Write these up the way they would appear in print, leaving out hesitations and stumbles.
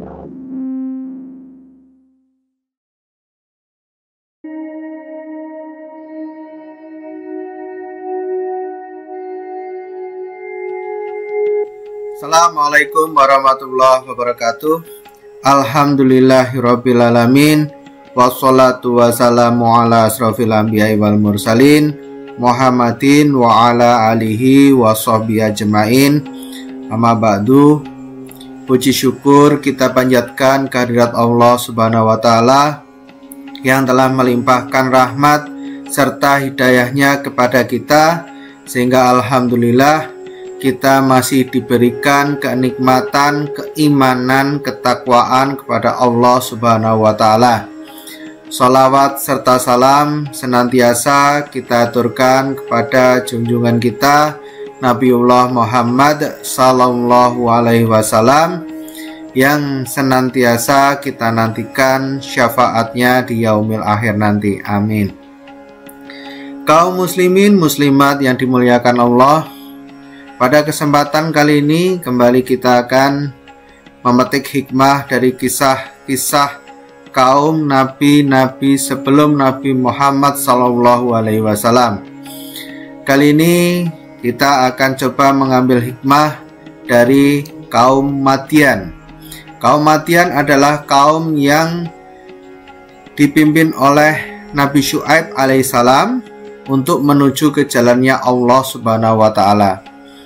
Assalamualaikum warahmatullahi wabarakatuh. Alhamdulillahirrabbilalamin. Wassalatu wassalamu ala asrofil anbiya'i wal mursalin Muhammadin wa ala alihi wa sahbihi ajma'in. Amma ba'du. Puji syukur kita panjatkan kehadirat Allah subhanahu wa ta'ala yang telah melimpahkan rahmat serta hidayahnya kepada kita, sehingga alhamdulillah kita masih diberikan kenikmatan, keimanan, ketakwaan kepada Allah subhanahu wa ta'ala. Salawat serta salam senantiasa kita aturkan kepada junjungan kita Nabiullah Muhammad sallallahu alaihi wasallam, yang senantiasa kita nantikan syafaatnya di yaumil akhir nanti. Amin. Kaum muslimin muslimat yang dimuliakan Allah, pada kesempatan kali ini kembali kita akan memetik hikmah dari kisah-kisah kaum nabi-nabi sebelum Nabi Muhammad Sallallahu Alaihi Wasallam. Kali ini kita akan coba mengambil hikmah dari kaum Madyan. Kaum Madyan adalah kaum yang dipimpin oleh Nabi Syuaib alaihissalam untuk menuju ke jalannya Allah Subhanahu wa Ta'ala.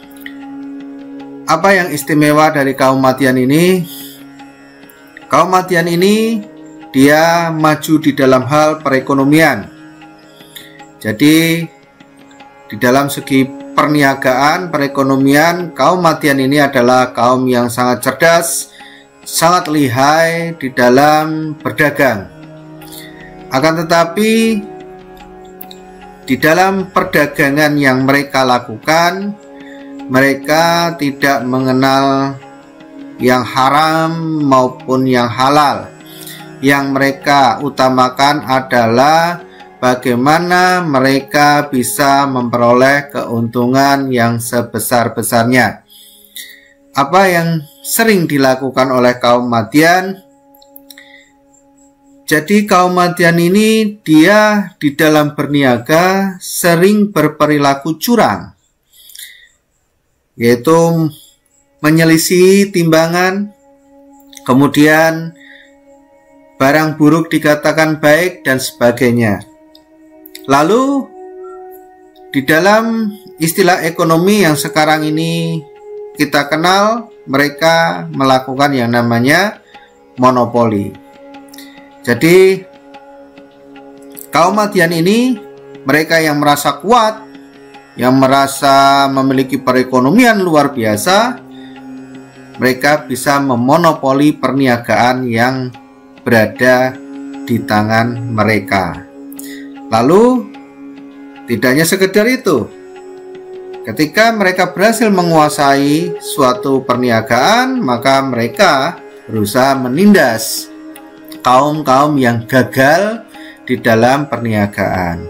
Apa yang istimewa dari kaum Madyan ini? Kaum Madyan ini dia maju di dalam hal perekonomian. Jadi di dalam segi perniagaan, perekonomian, kaum Madyan ini adalah kaum yang sangat cerdas, sangat lihai di dalam berdagang. Akan tetapi di dalam perdagangan yang mereka lakukan, mereka tidak mengenal yang haram maupun yang halal. Yang mereka utamakan adalah bagaimana mereka bisa memperoleh keuntungan yang sebesar-besarnya. Apa yang sering dilakukan oleh kaum Madyan? Jadi kaum Madyan ini dia di dalam berniaga sering berperilaku curang, yaitu menyelisih timbangan, kemudian barang buruk dikatakan baik dan sebagainya. Lalu di dalam istilah ekonomi yang sekarang ini kita kenal, mereka melakukan yang namanya monopoli. Jadi kaum Madyan ini mereka yang merasa kuat, yang merasa memiliki perekonomian luar biasa, mereka bisa memonopoli perniagaan yang berada di tangan mereka. Lalu tidak hanya sekedar itu, ketika mereka berhasil menguasai suatu perniagaan, maka mereka berusaha menindas kaum-kaum yang gagal di dalam perniagaan.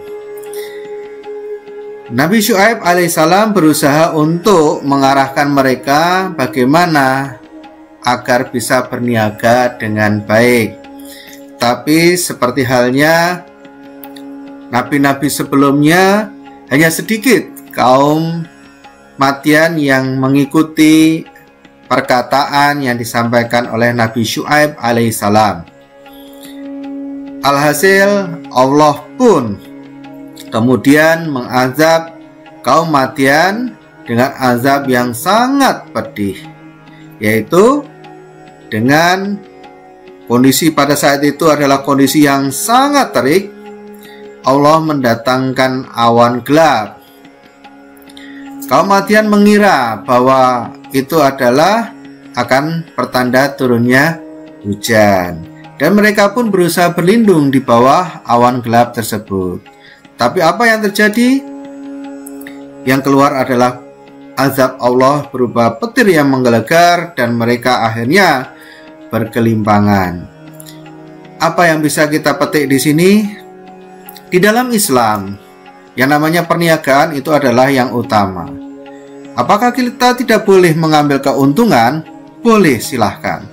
Nabi Syuaib alaihissalam berusaha untuk mengarahkan mereka bagaimana agar bisa berniaga dengan baik. Tapi seperti halnya nabi-nabi sebelumnya, hanya sedikit kaum Madyan yang mengikuti perkataan yang disampaikan oleh Nabi Syuaib alaihissalam. Alhasil Allah pun kemudian mengazab kaum Madyan dengan azab yang sangat pedih, yaitu dengan kondisi pada saat itu adalah kondisi yang sangat terik. Allah mendatangkan awan gelap. Kaum Madyan mengira bahwa itu adalah akan pertanda turunnya hujan, dan mereka pun berusaha berlindung di bawah awan gelap tersebut. Tapi apa yang terjadi? Yang keluar adalah azab Allah berupa petir yang menggelegar, dan mereka akhirnya berkelimpangan. Apa yang bisa kita petik di sini? Di dalam Islam, yang namanya perniagaan itu adalah yang utama. Apakah kita tidak boleh mengambil keuntungan? Boleh, silahkan.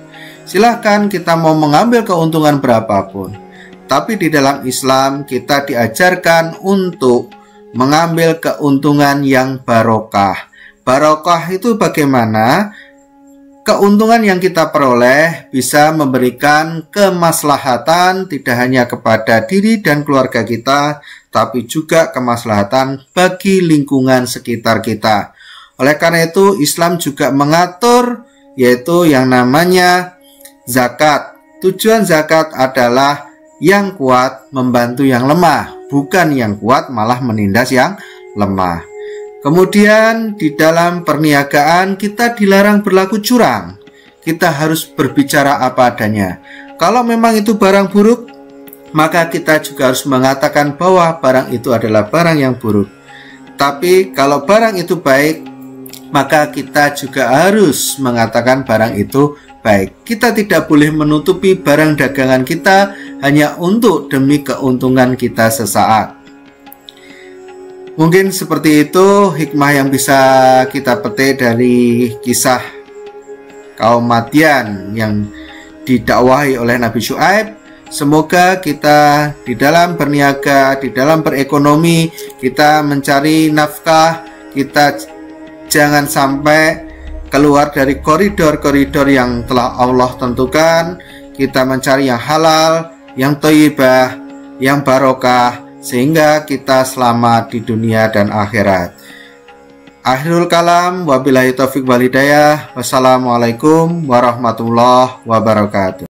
Silahkan kita mau mengambil keuntungan berapapun. Tapi di dalam Islam kita diajarkan untuk mengambil keuntungan yang barokah. Barokah itu bagaimana? Keuntungan yang kita peroleh bisa memberikan kemaslahatan tidak hanya kepada diri dan keluarga kita, tapi juga kemaslahatan bagi lingkungan sekitar kita. Oleh karena itu, Islam juga mengatur yaitu yang namanya zakat. Tujuan zakat adalah yang kuat membantu yang lemah, bukan yang kuat malah menindas yang lemah. Kemudian di dalam perniagaan kita dilarang berlaku curang. Kita harus berbicara apa adanya. Kalau memang itu barang buruk, maka kita juga harus mengatakan bahwa barang itu adalah barang yang buruk. Tapi kalau barang itu baik, maka kita juga harus mengatakan barang itu baik. Kita tidak boleh menutupi barang dagangan kita hanya untuk demi keuntungan kita sesaat. Mungkin seperti itu hikmah yang bisa kita petik dari kisah kaum Madian yang didakwahi oleh Nabi Syuaib. Semoga kita di dalam berniaga, di dalam berekonomi, kita mencari nafkah, kita jangan sampai keluar dari koridor-koridor yang telah Allah tentukan. Kita mencari yang halal, yang thayyibah, yang barokah, sehingga kita selamat di dunia dan akhirat. Akhirul kalam, wabillahi taufiq wal hidayah. Wassalamualaikum warahmatullahi wabarakatuh.